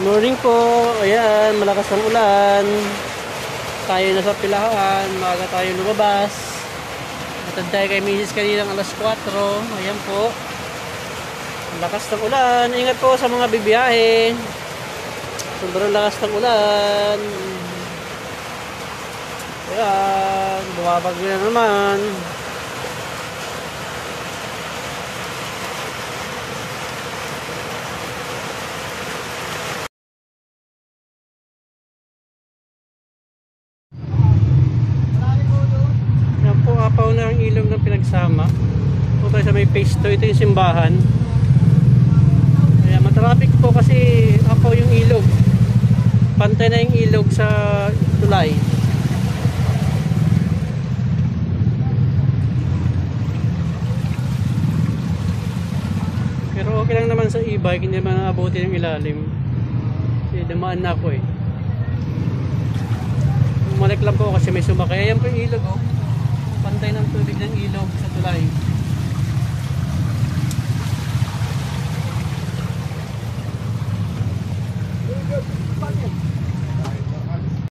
Morning po. Ayan, malakas ang ulan. Tayo na sa pilahan. Maaga tayo lumabas. Natantay kay Mrs. kaninang alas 4. Ayan po. Lakas ng ulan. Ingat po sa mga bibiyahe. Sobrang lakas ng ulan. Ayan, bumabagyo na naman. Apaw na ang ilog ng Pinagsama. Ito tayo sa may phase 2. Ito yung simbahan. Kaya matraffic po kasi apaw yung ilog. Pantay na yung ilog sa tulay. Pero okay lang naman sa e-bike. Hindi naman naabuti yung ilalim. Kasi dumaan na ako eh. Bumalik lang po kasi may sumakay. Ayan po yung ilog oh. Pantay ng tubig ng ilog sa tulay.